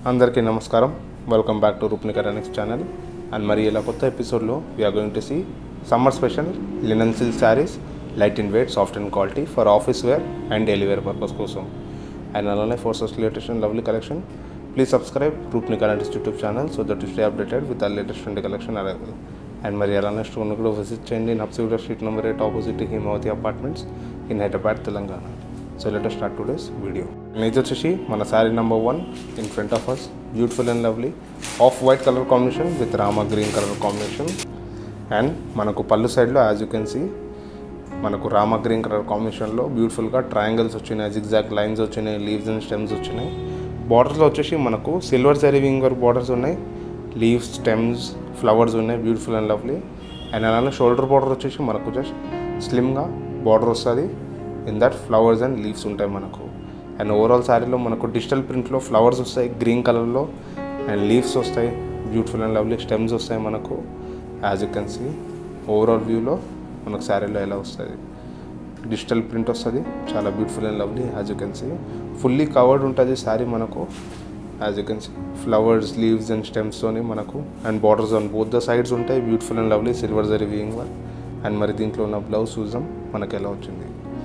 అందరికీ నమస్కారం. Welcome back to Roopnika Ranix channel. And మరి ఇలా కొత్త ఎపిసోడ్లో we're going to see summer special linen silk saris, light in weight, soft and quality for office wear and daily wear purpose కోసం. And అలానే for such latest and lovely collection, please subscribe Roopnika Ranix YouTube channel so that you stay updated with the latest and collection available. And మరి అలానే స్టోర్ని కూడా visit చేయండి. Nabsiguda street number 8 opposite Himavathi apartments in Hyderabad, Telangana. So let us start today's video. Next వచ్చేసి మన sari number 1 in front of us, beautiful and lovely off white colour combination with Rama green colour combination. And మనకు పళ్ళు సైడ్లో as you can see మనకు Rama green colour కాంబినేషన్లో బ్యూటిఫుల్గా triangles వచ్చినాయి, zigzag lines వచ్చినాయి, leaves and stems వచ్చినాయి. బార్డర్స్లో వచ్చేసి మనకు silver zari weaving work borders ఉన్నాయి, లీవ్స్, స్టెమ్స్, ఫ్లవర్స్ ఉన్నాయి, బ్యూటిఫుల్ అండ్ లవ్లీ. అండ్ అలానే షోల్డర్ బార్డర్ వచ్చేసి మనకు జస్ట్ స్లిమ్గా బార్డర్ వస్తుంది, in that flowers and leaves ఉంటాయి మనకు. అండ్ ఓవరాల్ శారీలో మనకు డిజిటల్ ప్రింట్లో ఫ్లవర్స్ వస్తాయి గ్రీన్ కలర్లో, అండ్ లీవ్స్ వస్తాయి, బ్యూటిఫుల్ అండ్ లవ్లీ స్టెమ్స్ వస్తాయి మనకు. As you can see overall వ్యూలో మనకు శారీలో ఎలా వస్తుంది, డిజిటల్ ప్రింట్ వస్తుంది, చాలా beautiful and lovely. As you can see fully covered ఉంటుంది శారీ మనకు. As you can see flowers, leaves and స్టెమ్స్తోని మనకు, and borders on both the sides ఉంటాయి, beautiful and lovely silver zari weaving work. And మరి దీంట్లో ఉన్న బ్లౌజ్ చూద్దాం మనకు ఎలా వచ్చింది.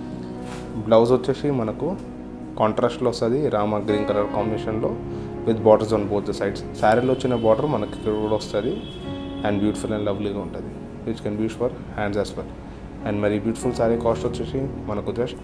బ్లౌజ్ వచ్చేసి మనకు కాంట్రాస్ట్లో వస్తుంది, రామా గ్రీన్ కలర్ కాంబినేషన్లో with borders on both the sides. శారీలో వచ్చిన బార్డర్ మనకి ఇక్కడ కూడా వస్తుంది, అండ్ బ్యూటిఫుల్ అండ్ లవ్లీగా ఉంటుంది, which can use for hands as well. And మరి బ్యూటిఫుల్ శారీ కాస్ట్ వచ్చేసి మనకు జస్ట్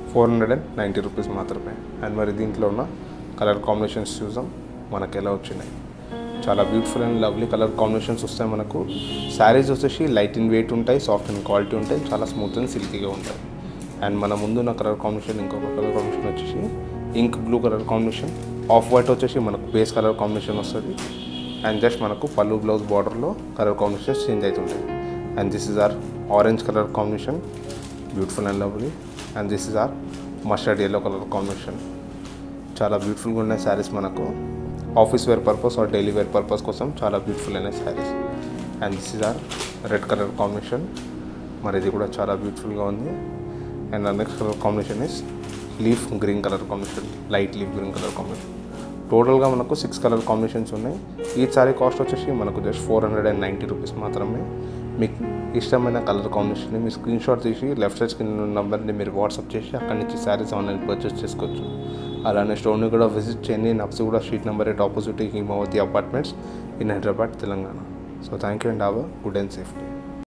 490 రూపీస్ మాత్రమే. అండ్ మరి దీంట్లో ఉన్న కలర్ కాంబినేషన్స్ చూద్దాం మనకు ఎలా వచ్చినాయి. చాలా beautiful and lovely colour combinations వస్తాయి మనకు. శారీస్ వచ్చేసి లైట్ ఇన్ వెయిట్ ఉంటాయి, సాఫ్ట్ అండ్ క్వాలిటీ ఉంటాయి, చాలా స్మూత్ అండ్ సిల్కీగా ఉంటాయి. అండ్ మన ముందున్న కలర్ కాంబినేషన్ ఇంకొక కలర్ కాంబినేషన్ వచ్చేసి ink blue colour combination, off white వచ్చేసి మనకు బేస్ కలర్ కాంబినేషన్ వస్తుంది. అండ్ జస్ట్ మనకు పళ్ళు బ్లౌజ్ బార్డర్లో కలర్ కాంబినేషన్స్ చేంజ్ అవుతుంటాయి. And this is our orange colour combination, beautiful and lovely. And this is are mustard yellow colour combination. చాలా బ్యూటిఫుల్గా ఉన్నాయి శారీస్ మనకు office wear purpose or daily wear purpose కోసం చాలా బ్యూటిఫుల్ అయిన saris. And this is our red colour combination, మరి ఇది కూడా చాలా బ్యూటిఫుల్గా ఉంది. And next colour combination is leaf green colour combination, light leaf green colour combination. టోటల్గా మనకు 6 కలర్ కాంబినేషన్స్ ఉన్నాయి. ఈ సారీ కాస్ట్ వచ్చేసి మనకు జస్ట్ 490 రూపీస్ మాత్రమే. మీకు ఇష్టమైన కలర్ కాంబినేషన్ని మీ స్క్రీన్ షాట్ తీసి లెఫ్ట్ సైడ్ స్క్రీన్ నెంబర్ని మీరు వాట్సాప్ చేసి అక్కడి నుంచి శారీస్ ఆన్లైన్ పర్చేస్ చేసుకోవచ్చు. అలానే స్టోర్ని కూడా విజిట్ చేయండి. Nabsiguda street number 8 opposite Himavathi apartments in Hyderabad, Telangana. So thank you and have a good and safe day.